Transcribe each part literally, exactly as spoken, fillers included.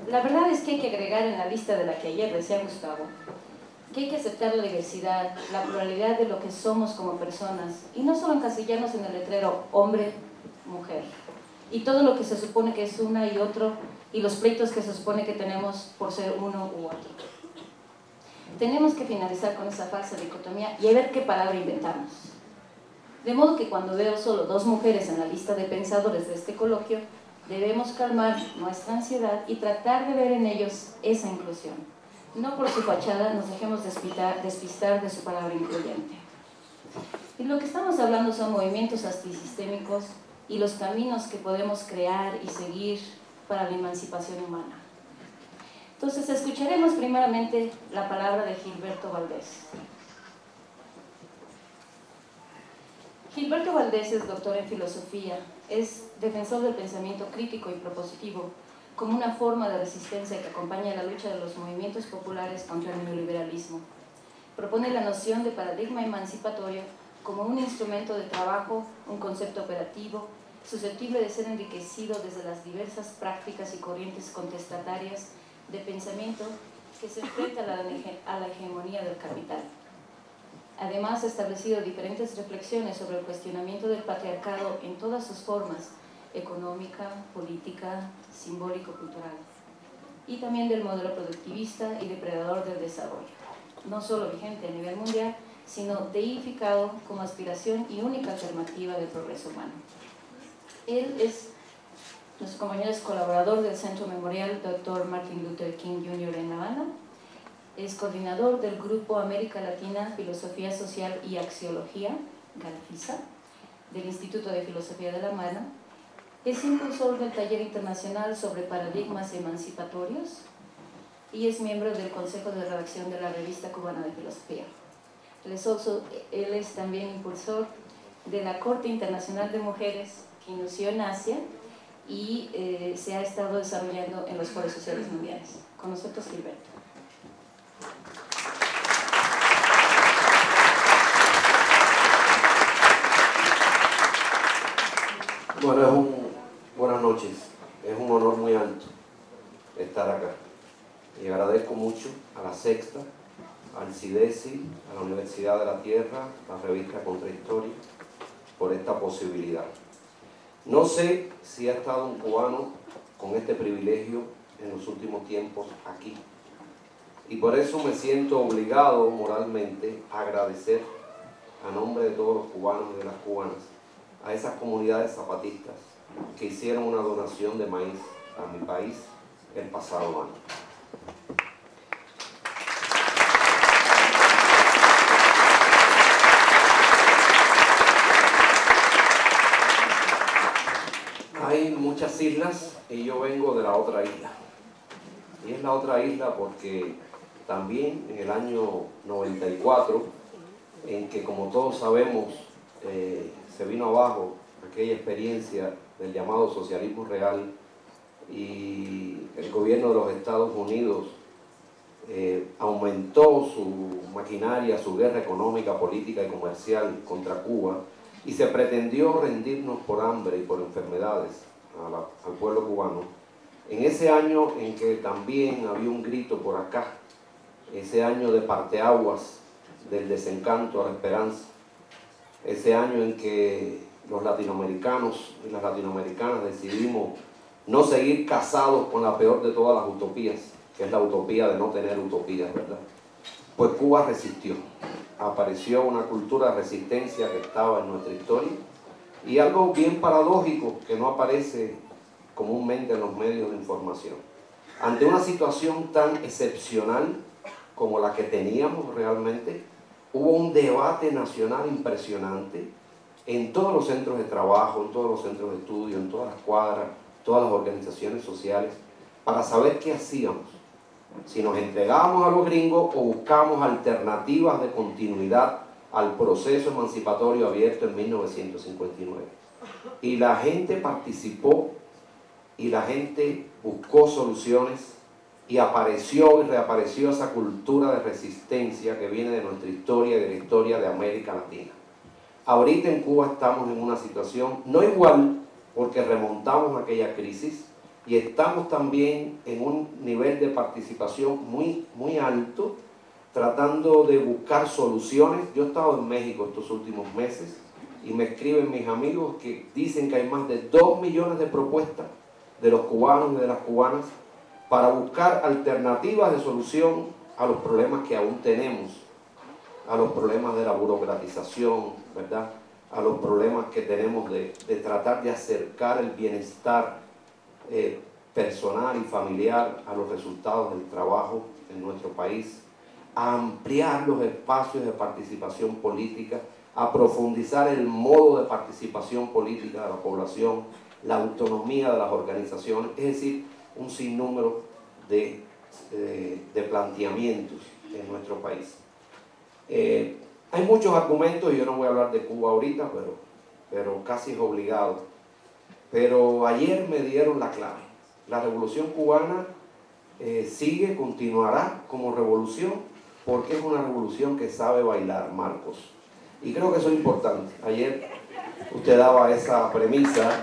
La verdad es que hay que agregar en la lista de la que ayer decía Gustavo, que hay que aceptar la diversidad, la pluralidad de lo que somos como personas, y no solo encasillarnos en el letrero hombre, mujer, y todo lo que se supone que es una y otro, y los pleitos que se supone que tenemos por ser uno u otro. Tenemos que finalizar con esa falsa dicotomía y a ver qué palabra inventamos. De modo que cuando veo solo dos mujeres en la lista de pensadores de este coloquio, debemos calmar nuestra ansiedad y tratar de ver en ellos esa inclusión. No por su fachada nos dejemos despistar, despistar de su palabra incluyente. Y lo que estamos hablando son movimientos antisistémicos y los caminos que podemos crear y seguir para la emancipación humana. Entonces, escucharemos primeramente la palabra de Gilberto Valdés. Gilberto Valdés es doctor en filosofía, es defensor del pensamiento crítico y propositivo como una forma de resistencia que acompaña la lucha de los movimientos populares contra el neoliberalismo. Propone la noción de paradigma emancipatorio como un instrumento de trabajo, un concepto operativo, susceptible de ser enriquecido desde las diversas prácticas y corrientes contestatarias de pensamiento que se enfrentan a la, a la hegemonía del capital. Además, ha establecido diferentes reflexiones sobre el cuestionamiento del patriarcado en todas sus formas, económica, política, simbólico-cultural, y también del modelo productivista y depredador del desarrollo, no solo vigente a nivel mundial, sino deificado como aspiración y única alternativa del progreso humano. Él es, nuestro compañero es colaborador del Centro Memorial doctor Martin Luther King junior en La Habana, es coordinador del Grupo América Latina, Filosofía Social y Axiología, GALFISA, del Instituto de Filosofía de La Habana, es impulsor del Taller Internacional sobre Paradigmas Emancipatorios y es miembro del Consejo de Redacción de la Revista Cubana de Filosofía. Él es, also, él es también impulsor de la Corte Internacional de Mujeres que inició en Asia y eh, se ha estado desarrollando en los foros sociales mundiales. Con nosotros, Gilberto. Bueno, es un, buenas noches. Es un honor muy alto estar acá. Y agradezco mucho a la Sexta, al CIDESI, a la Universidad de la Tierra, a la revista Contrahistoria, por esta posibilidad. No sé si ha estado un cubano con este privilegio en los últimos tiempos aquí. Y por eso me siento obligado moralmente a agradecer a nombre de todos los cubanos y de las cubanas a esas comunidades zapatistas que hicieron una donación de maíz a mi país el pasado año. Hay muchas islas y yo vengo de la otra isla. Y es la otra isla porque también en el año noventa y cuatro, en que como todos sabemos, eh, se vino abajo aquella experiencia del llamado socialismo real y el gobierno de los Estados Unidos eh, aumentó su maquinaria, su guerra económica, política y comercial contra Cuba y se pretendió rendirnos por hambre y por enfermedades a la, al pueblo cubano. En ese año en que también había un grito por acá, ese año de parteaguas del desencanto a la esperanza, ese año en que los latinoamericanos y las latinoamericanas decidimos no seguir casados con la peor de todas las utopías, que es la utopía de no tener utopías, ¿verdad? Pues Cuba resistió. Apareció una cultura de resistencia que estaba en nuestra historia y algo bien paradójico que no aparece comúnmente en los medios de información. Ante una situación tan excepcional como la que teníamos realmente, hubo un debate nacional impresionante en todos los centros de trabajo, en todos los centros de estudio, en todas las cuadras, todas las organizaciones sociales, para saber qué hacíamos. Si nos entregábamos a los gringos o buscábamos alternativas de continuidad al proceso emancipatorio abierto en mil novecientos cincuenta y nueve. Y la gente participó y la gente buscó soluciones y apareció y reapareció esa cultura de resistencia que viene de nuestra historia y de la historia de América Latina. Ahorita en Cuba estamos en una situación no igual porque remontamos aquella crisis, y estamos también en un nivel de participación muy, muy alto, tratando de buscar soluciones. Yo he estado en México estos últimos meses y me escriben mis amigos que dicen que hay más de dos millones de propuestas de los cubanos y de las cubanas para buscar alternativas de solución a los problemas que aún tenemos, a los problemas de la burocratización, ¿verdad?, a los problemas que tenemos de, de tratar de acercar el bienestar eh, personal y familiar a los resultados del trabajo en nuestro país, a ampliar los espacios de participación política, a profundizar el modo de participación política de la población, la autonomía de las organizaciones, es decir, un sinnúmero de, de, de planteamientos en nuestro país. Eh, hay muchos argumentos, y yo no voy a hablar de Cuba ahorita, pero, pero casi es obligado. Pero ayer me dieron la clave. La revolución cubana eh, sigue, continuará como revolución, porque es una revolución que sabe bailar, Marcos. Y creo que eso es importante. Ayer usted daba esa premisa.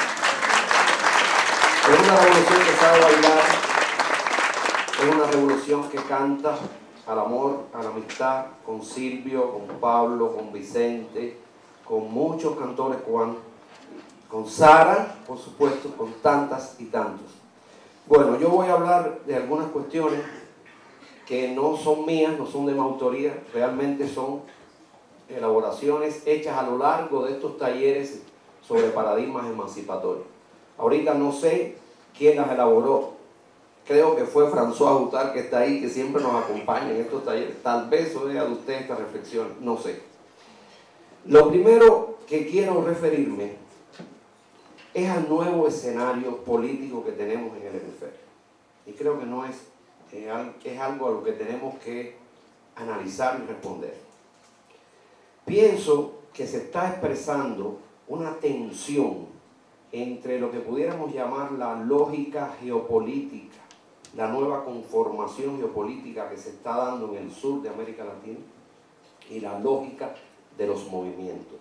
Es una revolución que sabe bailar, es una revolución que canta al amor, a la amistad, con Silvio, con Pablo, con Vicente, con muchos cantores cubanos, con Sara, por supuesto, con tantas y tantos. Bueno, yo voy a hablar de algunas cuestiones que no son mías, no son de mi autoría, realmente son elaboraciones hechas a lo largo de estos talleres sobre paradigmas emancipatorios. Ahorita no sé quién las elaboró, creo que fue François Hutar, que está ahí, que siempre nos acompaña en estos talleres, tal vez oiga de usted esta reflexión, no sé. Lo primero que quiero referirme es al nuevo escenario político que tenemos en el hemisferio, y creo que no es, es algo a lo que tenemos que analizar y responder. Pienso que se está expresando una tensión entre lo que pudiéramos llamar la lógica geopolítica, la nueva conformación geopolítica que se está dando en el sur de América Latina, y la lógica de los movimientos.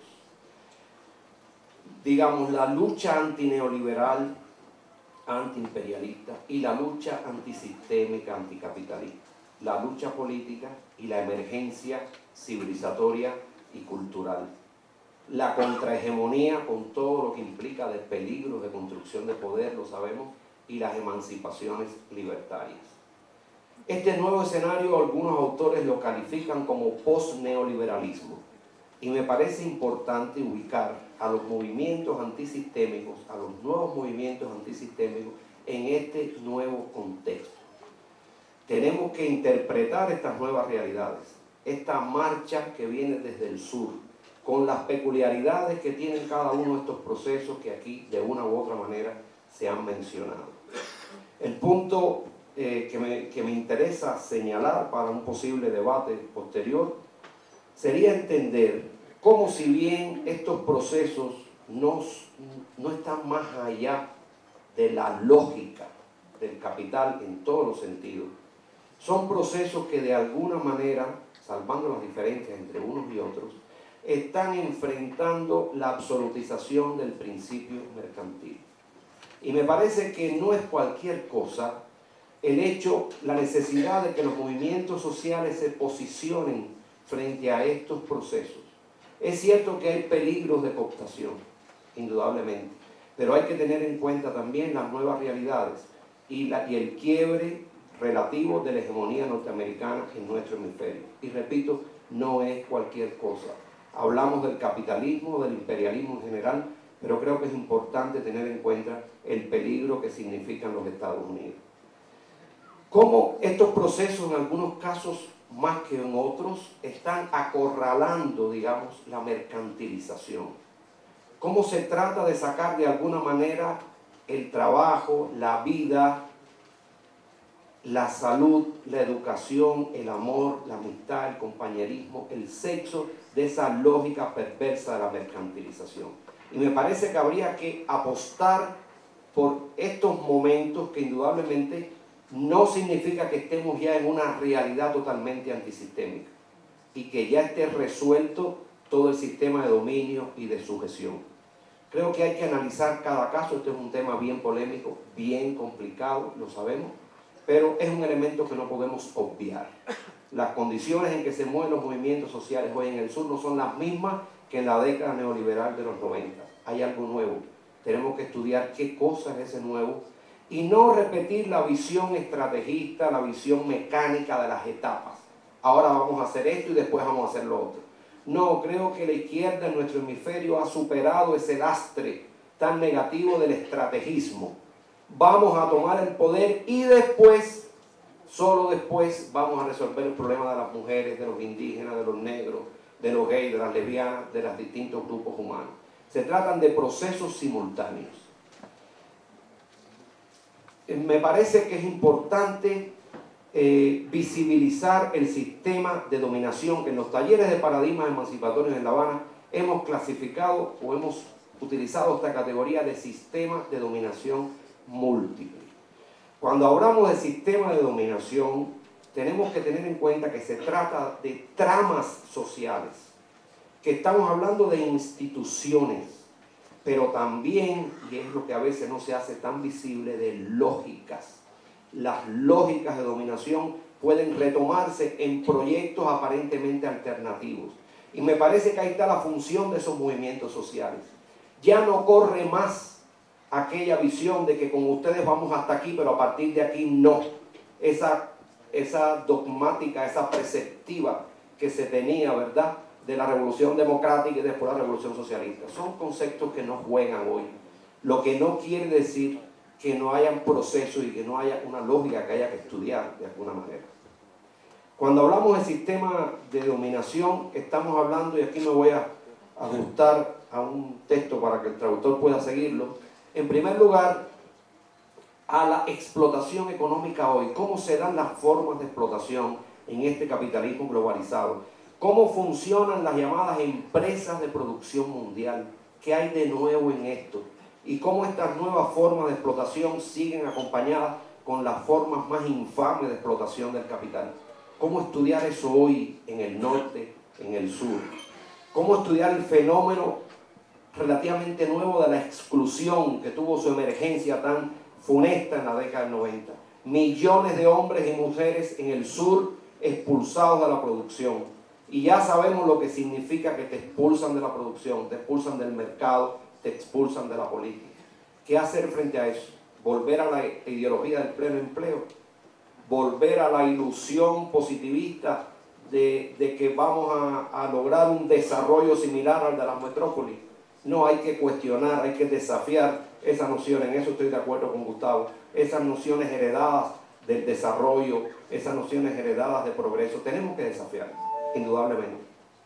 Digamos, la lucha antineoliberal, antiimperialista, y la lucha antisistémica, anticapitalista, la lucha política y la emergencia civilizatoria y cultural, la contrahegemonía con todo lo que implica de peligros de construcción de poder, lo sabemos, y las emancipaciones libertarias. Este nuevo escenario algunos autores lo califican como post-neoliberalismo, y me parece importante ubicar a los movimientos antisistémicos, a los nuevos movimientos antisistémicos en este nuevo contexto. Tenemos que interpretar estas nuevas realidades, esta marcha que viene desde el sur, con las peculiaridades que tienen cada uno de estos procesos que aquí de una u otra manera se han mencionado. El punto eh, que, me, que me interesa señalar para un posible debate posterior sería entender cómo, si bien estos procesos no, no están más allá de la lógica del capital en todos los sentidos, son procesos que de alguna manera, salvando las diferencias entre unos y otros, están enfrentando la absolutización del principio mercantil. Y me parece que no es cualquier cosa el hecho, la necesidad de que los movimientos sociales se posicionen frente a estos procesos. Es cierto que hay peligros de cooptación, indudablemente, pero hay que tener en cuenta también las nuevas realidades y, la, y el quiebre relativo de la hegemonía norteamericana en nuestro hemisferio. Y repito, no es cualquier cosa. Hablamos del capitalismo, del imperialismo en general, pero creo que es importante tener en cuenta el peligro que significan los Estados Unidos. Cómo estos procesos, en algunos casos más que en otros, están acorralando, digamos, la mercantilización. Cómo se trata de sacar de alguna manera el trabajo, la vida, la salud, la educación, el amor, la amistad, el compañerismo, el sexo, de esa lógica perversa de la mercantilización. Y me parece que habría que apostar por estos momentos que indudablemente no significa que estemos ya en una realidad totalmente antisistémica y que ya esté resuelto todo el sistema de dominio y de sujeción. Creo que hay que analizar cada caso. Este es un tema bien polémico, bien complicado, lo sabemos, pero es un elemento que no podemos obviar. Las condiciones en que se mueven los movimientos sociales hoy en el sur no son las mismas que en la década neoliberal de los noventa. Hay algo nuevo. Tenemos que estudiar qué cosa es ese nuevo y no repetir la visión estrategista, la visión mecánica de las etapas. Ahora vamos a hacer esto y después vamos a hacer lo otro. No, creo que la izquierda en nuestro hemisferio ha superado ese lastre tan negativo del estrategismo. Vamos a tomar el poder y después, solo después, vamos a resolver el problema de las mujeres, de los indígenas, de los negros, de los gays, de las lesbianas, de los distintos grupos humanos. Se tratan de procesos simultáneos. Me parece que es importante eh, visibilizar el sistema de dominación que en los talleres de paradigmas emancipatorios en La Habana hemos clasificado o hemos utilizado esta categoría de sistema de dominación múltiple. Cuando hablamos de sistema de dominación, tenemos que tener en cuenta que se trata de tramas sociales, que estamos hablando de instituciones, pero también, y es lo que a veces no se hace tan visible, de lógicas. Las lógicas de dominación pueden retomarse en proyectos aparentemente alternativos. Y me parece que ahí está la función de esos movimientos sociales. Ya no corre más aquella visión de que con ustedes vamos hasta aquí, pero a partir de aquí no. Esa, esa dogmática, esa preceptiva que se tenía, ¿verdad?, de la revolución democrática y después la revolución socialista. Son conceptos que no juegan hoy. Lo que no quiere decir que no hayan procesos y que no haya una lógica que haya que estudiar de alguna manera. Cuando hablamos de sistema de dominación, estamos hablando, y aquí me voy a ajustar a un texto para que el traductor pueda seguirlo, en primer lugar, a la explotación económica hoy. ¿Cómo se dan las formas de explotación en este capitalismo globalizado? ¿Cómo funcionan las llamadas empresas de producción mundial? ¿Qué hay de nuevo en esto? Y cómo estas nuevas formas de explotación siguen acompañadas con las formas más infames de explotación del capital. ¿Cómo estudiar eso hoy en el norte, en el sur? ¿Cómo estudiar el fenómeno relativamente nuevo de la exclusión que tuvo su emergencia tan funesta en la década del noventa? Millones de hombres y mujeres en el sur expulsados de la producción. Y ya sabemos lo que significa que te expulsan de la producción, te expulsan del mercado, te expulsan de la política. ¿Qué hacer frente a eso? Volver a la ideología del pleno empleo, volver a la ilusión positivista de, de que vamos a, a lograr un desarrollo similar al de las metrópolis. No, hay que cuestionar, hay que desafiar esas nociones. En eso estoy de acuerdo con Gustavo. Esas nociones heredadas del desarrollo, esas nociones heredadas de progreso, tenemos que desafiarlas, indudablemente.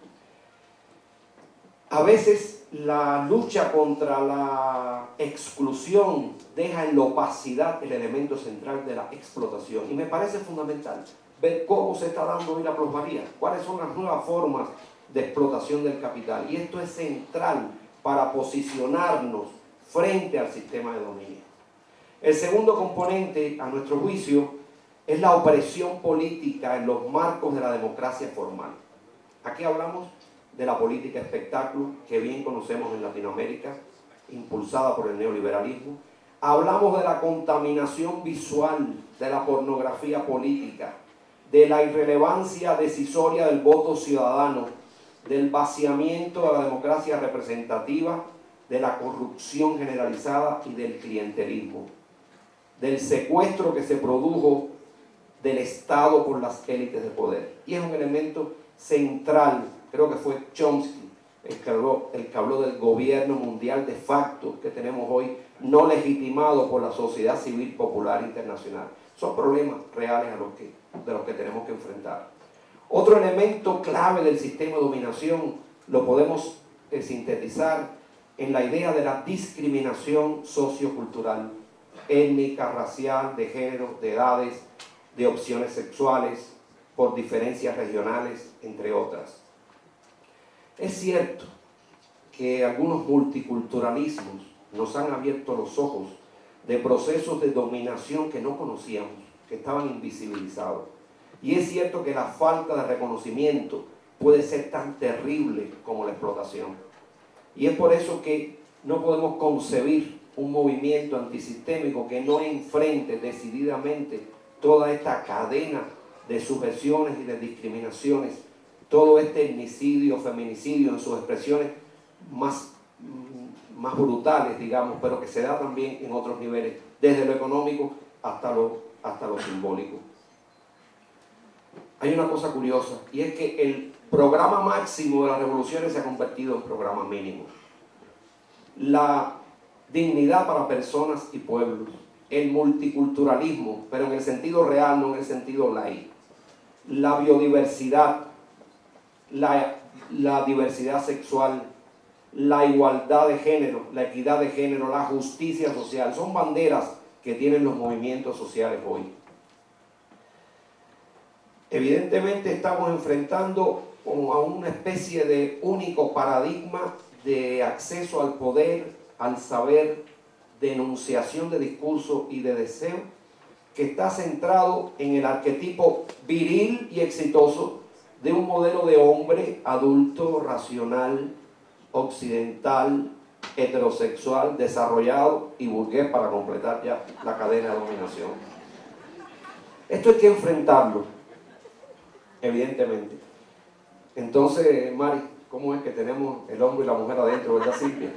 A veces la lucha contra la exclusión deja en la opacidad el elemento central de la explotación. Y me parece fundamental ver cómo se está dando hoy la plusvalía, cuáles son las nuevas formas de explotación del capital. Y esto es central para posicionarnos frente al sistema de dominio. El segundo componente, a nuestro juicio, es la opresión política en los marcos de la democracia formal. Aquí hablamos de la política espectáculo, que bien conocemos en Latinoamérica, impulsada por el neoliberalismo. Hablamos de la contaminación visual, de la pornografía política, de la irrelevancia decisoria del voto ciudadano, del vaciamiento de la democracia representativa, de la corrupción generalizada y del clientelismo, del secuestro que se produjo del Estado por las élites de poder. Y es un elemento central. Creo que fue Chomsky el que, habló, el que habló del gobierno mundial de facto que tenemos hoy, no legitimado por la sociedad civil popular internacional. Son problemas reales a los que, de los que tenemos que enfrentar. Otro elemento clave del sistema de dominación lo podemos eh, sintetizar en la idea de la discriminación sociocultural, étnica, racial, de género, de edades, de opciones sexuales, por diferencias regionales, entre otras. Es cierto que algunos multiculturalismos nos han abierto los ojos de procesos de dominación que no conocíamos, que estaban invisibilizados. Y es cierto que la falta de reconocimiento puede ser tan terrible como la explotación. Y es por eso que no podemos concebir un movimiento antisistémico que no enfrente decididamente toda esta cadena de subversiones y de discriminaciones, todo este etnicidio, feminicidio en sus expresiones más, más brutales, digamos, pero que se da también en otros niveles, desde lo económico hasta lo, hasta lo simbólico. Hay una cosa curiosa, y es que el programa máximo de las revoluciones se ha convertido en programa mínimo. La dignidad para personas y pueblos, el multiculturalismo, pero en el sentido real, no en el sentido laico, la biodiversidad, la, la diversidad sexual, la igualdad de género, la equidad de género, la justicia social, son banderas que tienen los movimientos sociales hoy. Evidentemente estamos enfrentando a una especie de único paradigma de acceso al poder, al saber, de enunciación de discurso y de deseo, que está centrado en el arquetipo viril y exitoso de un modelo de hombre adulto, racional, occidental, heterosexual, desarrollado y burgués, para completar ya la cadena de dominación. Esto hay que enfrentarlo, evidentemente. Entonces, Mari, ¿cómo es que tenemos el hombre y la mujer adentro, verdad, Silvia?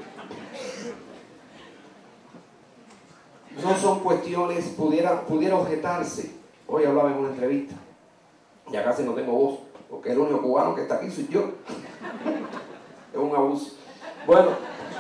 No son cuestiones, pudiera, pudiera objetarse. Hoy hablaba en una entrevista, ya casi no tengo voz, porque el único cubano que está aquí soy yo. Es un abuso. Bueno,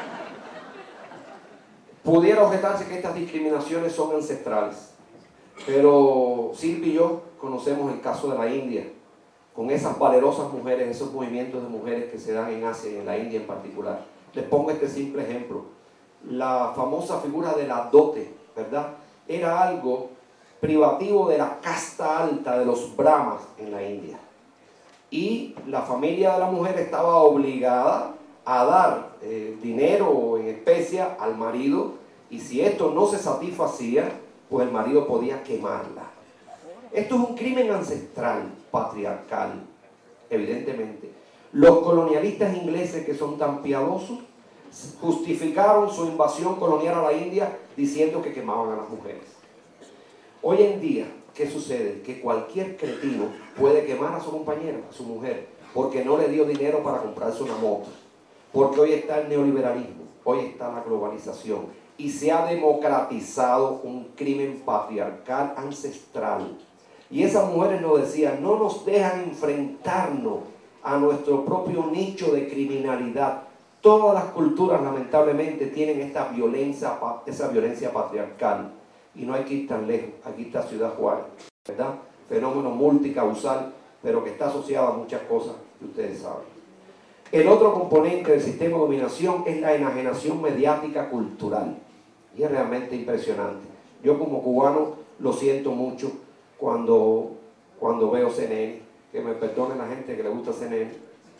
pudiera objetarse que estas discriminaciones son ancestrales, pero Silvia y yo conocemos el caso de la India, con esas valerosas mujeres, esos movimientos de mujeres que se dan en Asia y en la India en particular. Les pongo este simple ejemplo. La famosa figura de la dote, ¿verdad? Era algo privativo de la casta alta de los brahmas en la India. Y la familia de la mujer estaba obligada a dar eh, dinero en especia al marido, y si esto no se satisfacía, pues el marido podía quemarla. Esto es un crimen ancestral, patriarcal, evidentemente. Los colonialistas ingleses, que son tan piadosos, justificaron su invasión colonial a la India diciendo que quemaban a las mujeres. Hoy en día, ¿qué sucede? Que cualquier cretino puede quemar a su compañera, a su mujer, porque no le dio dinero para comprarse una moto. Porque hoy está el neoliberalismo, hoy está la globalización, y se ha democratizado un crimen patriarcal ancestral. Y esas mujeres nos decían, no nos dejan enfrentarnos a nuestro propio nicho de criminalidad. Todas las culturas, lamentablemente, tienen esta violencia, esa violencia patriarcal. Y no hay que ir tan lejos. Aquí está Ciudad Juárez, ¿verdad? Fenómeno multicausal, pero que está asociado a muchas cosas que ustedes saben. El otro componente del sistema de dominación es la enajenación mediática cultural. Y es realmente impresionante. Yo como cubano lo siento mucho cuando, cuando veo C N N. Que me perdone la gente que le gusta C N N.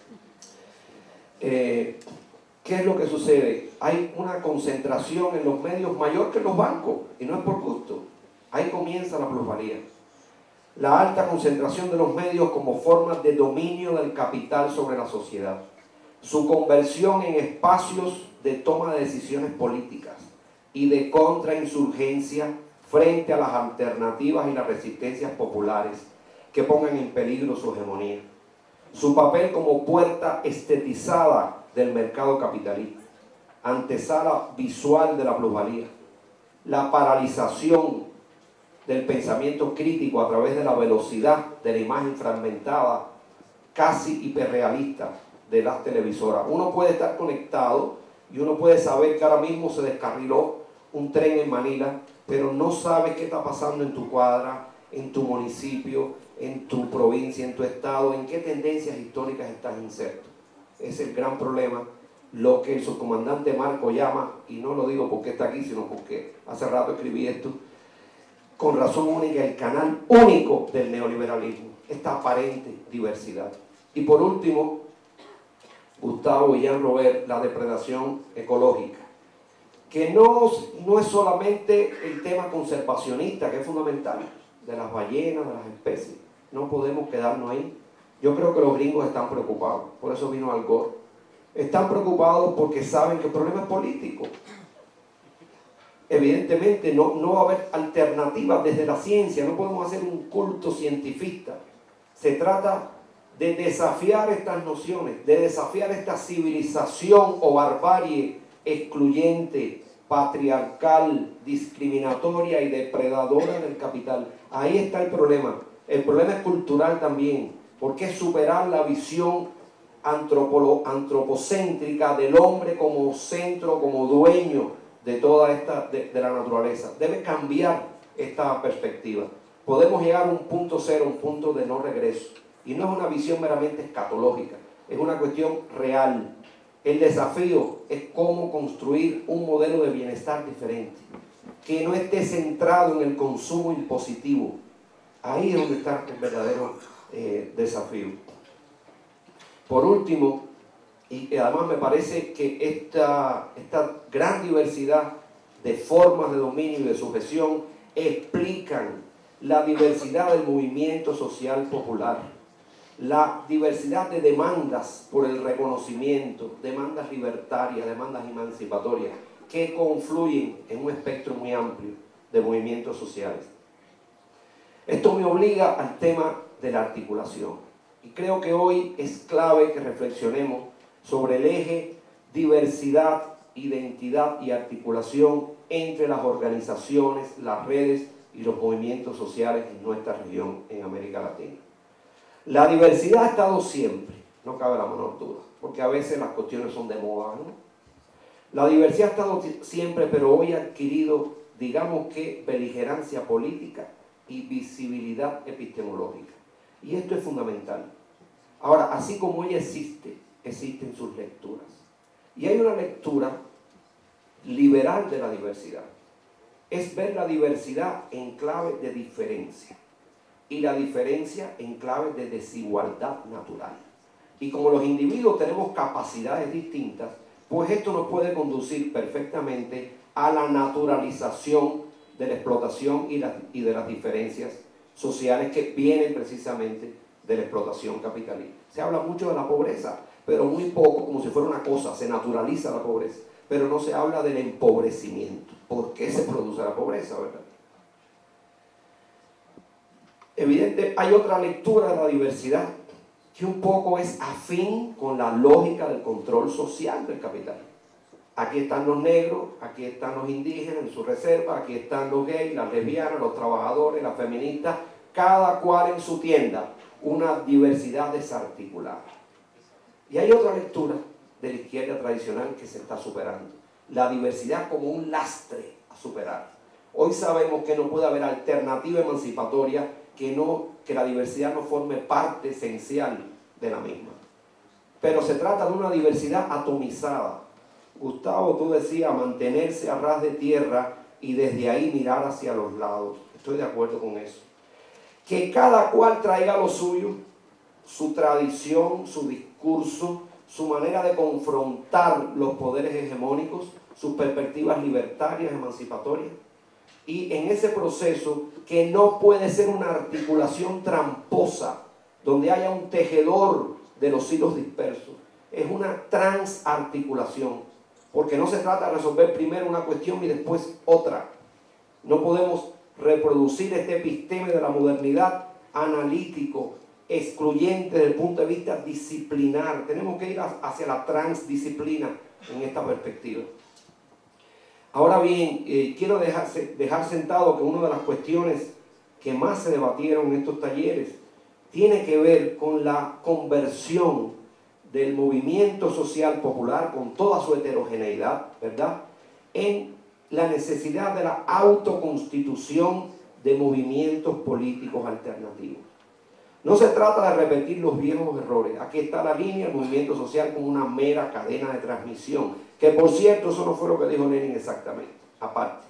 Eh, ¿Qué es lo que sucede? Hay una concentración en los medios mayor que en los bancos, y no es por gusto. Ahí comienza la plusvalía. La alta concentración de los medios como forma de dominio del capital sobre la sociedad. Su conversión en espacios de toma de decisiones políticas y de contrainsurgencia frente a las alternativas y las resistencias populares que pongan en peligro su hegemonía. Su papel como puerta estetizada del mercado capitalista, antesala visual de la plusvalía, la paralización del pensamiento crítico a través de la velocidad de la imagen fragmentada, casi hiperrealista, de las televisoras. Uno puede estar conectado y uno puede saber que ahora mismo se descarriló un tren en Manila, pero no sabes qué está pasando en tu cuadra, en tu municipio, en tu provincia, en tu estado, en qué tendencias históricas estás inserto. Es el gran problema, lo que el subcomandante Marco llama, y no lo digo porque está aquí, sino porque hace rato escribí esto, con razón única, el canal único del neoliberalismo, esta aparente diversidad. Y por último, Gustavo y Jean Robert, la depredación ecológica, que no, no es solamente el tema conservacionista, que es fundamental, de las ballenas, de las especies. No podemos quedarnos ahí. Yo creo que los gringos están preocupados, por eso vino Al Gore. Están preocupados porque saben que el problema es político. Evidentemente no, no va a haber alternativas desde la ciencia, no podemos hacer un culto cientifista. Se trata de desafiar estas nociones, de desafiar esta civilización o barbarie excluyente, patriarcal, discriminatoria y depredadora del capital. Ahí está el problema. El problema es cultural también, porque es superar la visión antropolo, antropocéntrica del hombre como centro, como dueño de toda esta, de, de la naturaleza. Debe cambiar esta perspectiva. Podemos llegar a un punto cero, un punto de no regreso. Y no es una visión meramente escatológica, es una cuestión real. El desafío es cómo construir un modelo de bienestar diferente, que no esté centrado en el consumo impositivo. Ahí es donde está el verdadero eh, desafío. Por último, y además me parece que esta, esta gran diversidad de formas de dominio y de sujeción explican la diversidad del movimiento social popular, la diversidad de demandas por el reconocimiento, demandas libertarias, demandas emancipatorias, que confluyen en un espectro muy amplio de movimientos sociales. Esto me obliga al tema de la articulación. Y creo que hoy es clave que reflexionemos sobre el eje diversidad, identidad y articulación entre las organizaciones, las redes y los movimientos sociales en nuestra región, en América Latina. La diversidad ha estado siempre, no cabe la menor duda, porque a veces las cuestiones son de moda, ¿no? La diversidad ha estado siempre, pero hoy ha adquirido, digamos que, beligerancia política y visibilidad epistemológica. Y esto es fundamental. Ahora, así como ella existe, existen sus lecturas. Y hay una lectura liberal de la diversidad. Es ver la diversidad en clave de diferencia. Y la diferencia en clave de desigualdad natural. Y como los individuos tenemos capacidades distintas, pues esto nos puede conducir perfectamente a la naturalización de la explotación y, la, y de las diferencias sociales que vienen precisamente de la explotación capitalista. Se habla mucho de la pobreza, pero muy poco, como si fuera una cosa, se naturaliza la pobreza, pero no se habla del empobrecimiento. ¿Por qué se produce la pobreza, verdad? Evidente, hay otra lectura de la diversidad que un poco es afín con la lógica del control social del capital. Aquí están los negros, aquí están los indígenas en su reserva, aquí están los gays, las lesbianas, los trabajadores, las feministas, cada cual en su tienda, una diversidad desarticulada. Y hay otra lectura de la izquierda tradicional que se está superando, la diversidad como un lastre a superar. Hoy sabemos que no puede haber alternativa emancipatoria que, no, que la diversidad no forme parte esencial de la misma. Pero se trata de una diversidad atomizada. Gustavo, tú decías, mantenerse a ras de tierra y desde ahí mirar hacia los lados. Estoy de acuerdo con eso. Que cada cual traiga lo suyo, su tradición, su discurso, su manera de confrontar los poderes hegemónicos, sus perspectivas libertarias, emancipatorias. Y en ese proceso, que no puede ser una articulación tramposa, donde haya un tejedor de los hilos dispersos, es una transarticulación, porque no se trata de resolver primero una cuestión y después otra. No podemos reproducir este episteme de la modernidad analítico, excluyente desde el punto de vista disciplinar. Tenemos que ir hacia la transdisciplina en esta perspectiva. Ahora bien, eh, quiero dejar, dejar sentado que una de las cuestiones que más se debatieron en estos talleres tiene que ver con la conversión del movimiento social popular, con toda su heterogeneidad, ¿verdad?, en la necesidad de la autoconstitución de movimientos políticos alternativos. No se trata de repetir los viejos errores. Aquí está la línea, el movimiento social como una mera cadena de transmisión, que por cierto, eso no fue lo que dijo Lenin exactamente, aparte.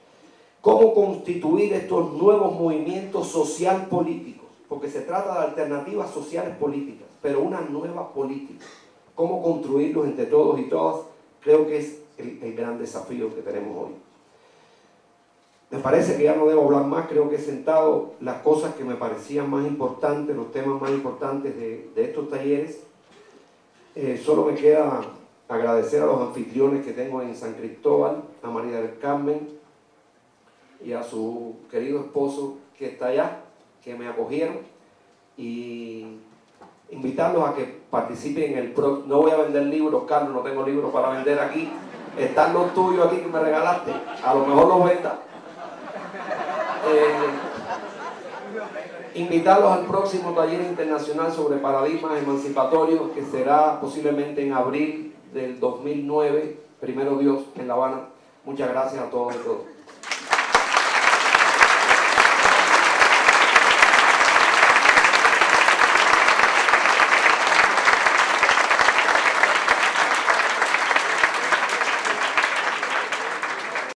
¿Cómo constituir estos nuevos movimientos social políticos? Porque se trata de alternativas sociales políticas, pero una nueva política. ¿Cómo construirlos entre todos y todas? Creo que es el, el gran desafío que tenemos hoy. Me parece que ya no debo hablar más, creo que he sentado las cosas que me parecían más importantes, los temas más importantes de, de estos talleres. Eh, solo me queda agradecer a los anfitriones que tengo en San Cristóbal, a María del Carmen y a su querido esposo que está allá, que me acogieron, y invitarlos a que participen en el próximo. No voy a vender libros, Carlos, no tengo libros para vender aquí. Están los tuyos aquí que me regalaste, a lo mejor los venda. Eh, invitarlos al próximo taller internacional sobre paradigmas emancipatorios, que será posiblemente en abril del dos mil nueve, primero Dios, en La Habana. Muchas gracias a todos y todos.